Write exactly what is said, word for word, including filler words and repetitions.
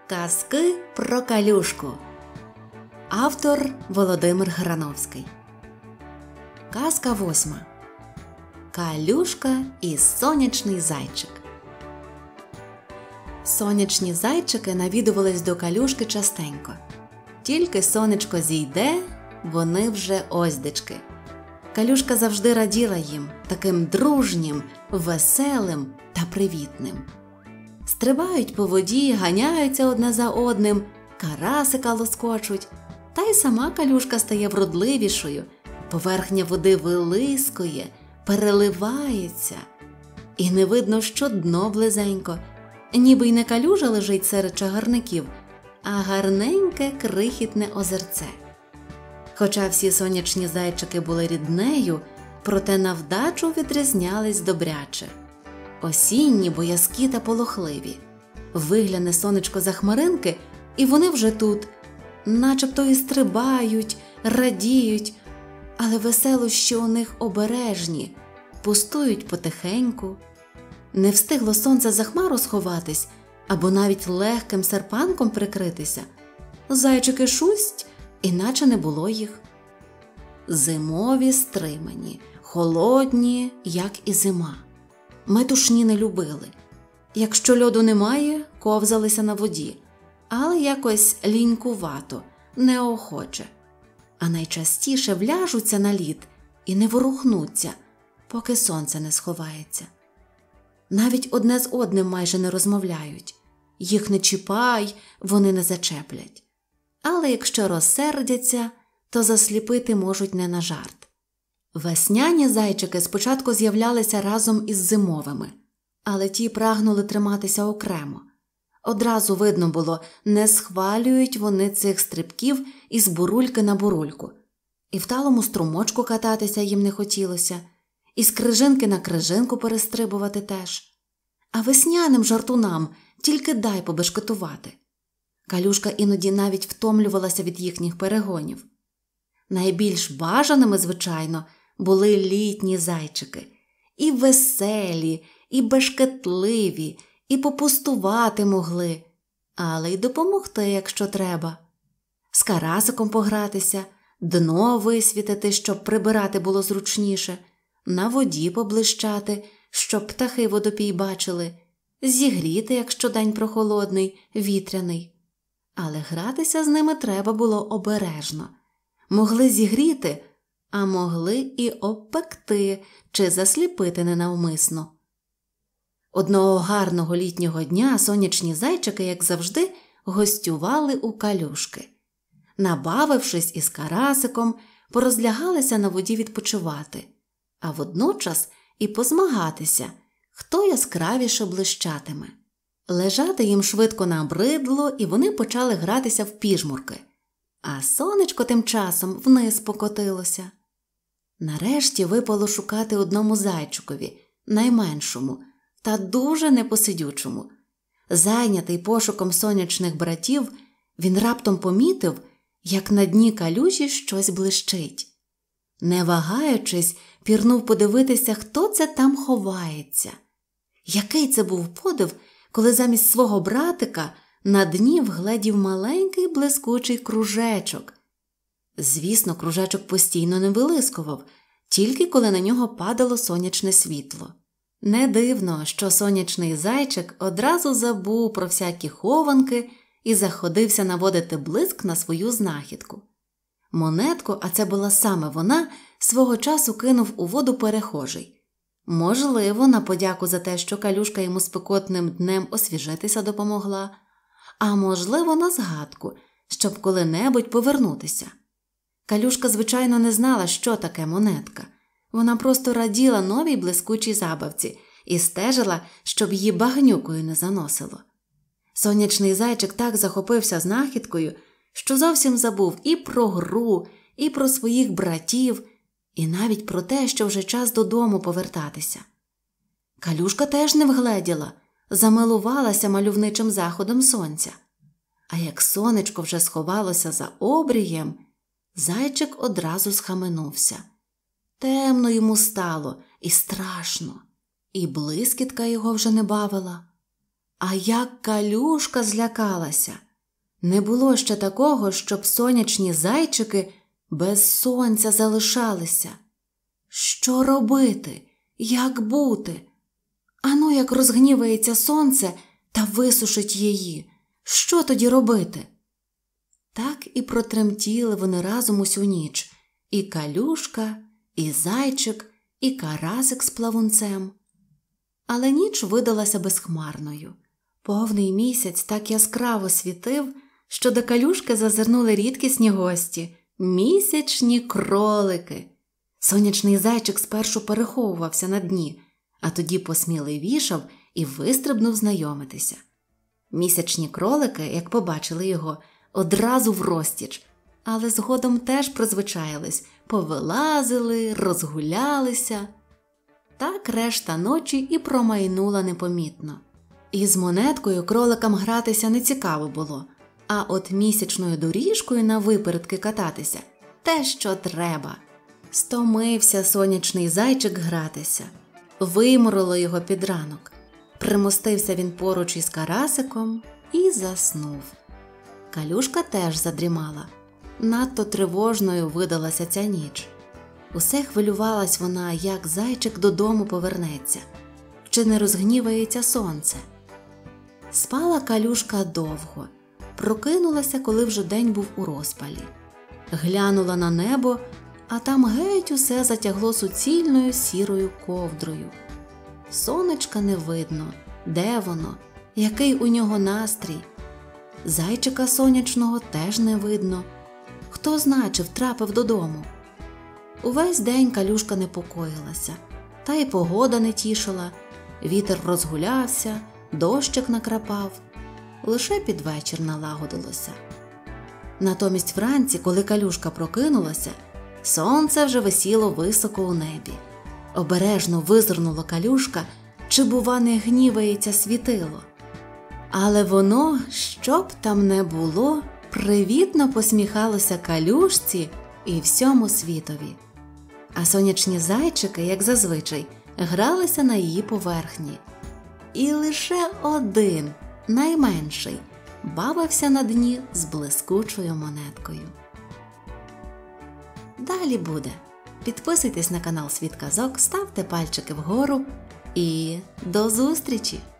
Казки про Калюшку. Автор Володимир Грановський. Казка восьма. Калюшка і сонячний зайчик. Сонячні зайчики навідувались до Калюшки частенько. Тільки сонечко зійде, вони вже оздечки. Калюшка завжди раділа їм, таким дружнім, веселим та привітним. Стрибають по воді, ганяються одне за одним, карасика лоскочуть. Та й сама Калюшка стає вродливішою, поверхня води вилискує, переливається. І не видно, що дно близенько, ніби й не калюжа лежить серед чагарників, а гарненьке крихітне озерце. Хоча всі сонячні зайчики були ріднею, проте на вдачу відрізнялись добряче. Осінні, боязкі та полохливі. Вигляне сонечко за хмаринки, і вони вже тут, начебто і стрибають, радіють, але веселощі у них обережні, пустують потихеньку. Не встигло сонце за хмару сховатись, або навіть легким серпанком прикритися. Зайчики шусть, іначе не було їх. Зимові стримані, холодні, як і зима. Метушні не любили. Якщо льоду немає, ковзалися на воді, але якось лінькувато, неохоче. А найчастіше вляжуться на лід і не ворухнуться, поки сонце не сховається. Навіть одне з одним майже не розмовляють. Їх не чіпай, вони не зачеплять. Але якщо розсердяться, то засліпити можуть не на жарт. Весняні зайчики спочатку з'являлися разом із зимовими, але ті прагнули триматися окремо. Одразу видно було, не схвалюють вони цих стрибків із бурульки на бурульку. І в талому струмочку кататися їм не хотілося, і з крижинки на крижинку перестрибувати теж. А весняним жартунам тільки дай побешкетувати. Калюшка іноді навіть втомлювалася від їхніх перегонів. Найбільш бажаними, звичайно, були літні зайчики. І веселі, і бешкетливі, і попустувати могли, але й допомогти, якщо треба. З карасиком погратися, дно висвітити, щоб прибирати було зручніше, на воді поблищати, щоб птахи водопій бачили, зігріти, якщо день прохолодний, вітряний. Але гратися з ними треба було обережно. Могли зігріти, а могли і обпекти чи засліпити ненавмисно. Одного гарного літнього дня сонячні зайчики, як завжди, гостювали у Калюшки. Набавившись із карасиком, порозлягалися на воді відпочивати, а водночас і позмагатися, хто яскравіше блищатиме. Лежати їм швидко набридло, і вони почали гратися в піжмурки. А сонечко тим часом вниз покотилося. Нарешті випало шукати одному зайчикові, найменшому, та дуже непосидючому. Зайнятий пошуком сонячних братів, він раптом помітив, як на дні калюжі щось блищить. Не вагаючись, пірнув подивитися, хто це там ховається. Який це був подив, коли замість свого братика на дні вгледів маленький блискучий кружечок. Звісно, кружечок постійно не вилискував, тільки коли на нього падало сонячне світло. Не дивно, що сонячний зайчик одразу забув про всякі хованки і заходився наводити блиск на свою знахідку. Монетку, а це була саме вона, свого часу кинув у воду перехожий. Можливо, на подяку за те, що Калюшка йому спекотним днем освіжитися допомогла, а можливо, на згадку, щоб коли-небудь повернутися. Калюшка, звичайно, не знала, що таке монетка. Вона просто раділа новій блискучій забавці і стежила, щоб її багнюкою не заносило. Сонячний зайчик так захопився знахідкою, що зовсім забув і про гру, і про своїх братів, і навіть про те, що вже час додому повертатися. Калюшка теж не вгледіла, замилувалася мальовничим заходом сонця. А як сонечко вже сховалося за обрієм, зайчик одразу схаменувся. Темно йому стало і страшно, і блискітка його вже не бавила. А як Калюшка злякалася! Не було ще такого, щоб сонячні зайчики без сонця залишалися. Що робити? Як бути? Ану, як розгнівається сонце та висушить її. Що тоді робити? Так і протремтіли вони разом усю ніч. І Калюшка, і зайчик, і карасик з плавунцем. Але ніч видалася безхмарною. Повний місяць так яскраво світив, що до Калюшки зазирнули рідкісні гості – місячні кролики. Сонячний зайчик спершу переховувався на дні, а тоді посміливішав і вистрибнув знайомитися. Місячні кролики, як побачили його, одразу врозтіч, але згодом теж призвичаїлись, повилазили, розгулялися. Так решта ночі і промайнула непомітно. І з монеткою кроликам гратися не цікаво було, а от місячною доріжкою на випередки кататися – те, що треба. Стомився сонячний зайчик гратися. Виморило його під ранок. Примостився він поруч із карасиком і заснув. Калюшка теж задрімала. Надто тривожною видалася ця ніч. Усе хвилювалась вона, як зайчик додому повернеться. Чи не розгнівається сонце? Спала Калюшка довго. Прокинулася, коли вже день був у розпалі. Глянула на небо, а там геть усе затягло суцільною сірою ковдрою. Сонечка не видно. Де воно? Який у нього настрій? Зайчика сонячного теж не видно. Хто зна, чи втрапив додому? Увесь день Калюшка непокоїлася. Та й погода не тішила. Вітер розгулявся, дощик накрапав. Лише під вечір налагодилося. Натомість вранці, коли Калюшка прокинулася, сонце вже висіло високо у небі. Обережно визирнула Калюшка, чи, бува, не гнівається світило. Але воно, що б там не було, привітно посміхалося Калюшці і всьому світові. А сонячні зайчики, як зазвичай, гралися на її поверхні. І лише один, найменший, бавився на дні з блискучою монеткою. Далі буде. Підписуйтесь на канал Світ Казок, ставте пальчики вгору і до зустрічі!